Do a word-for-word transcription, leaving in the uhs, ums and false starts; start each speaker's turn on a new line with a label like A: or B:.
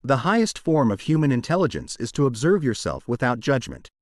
A: The highest form of human intelligence is to observe yourself without judgment.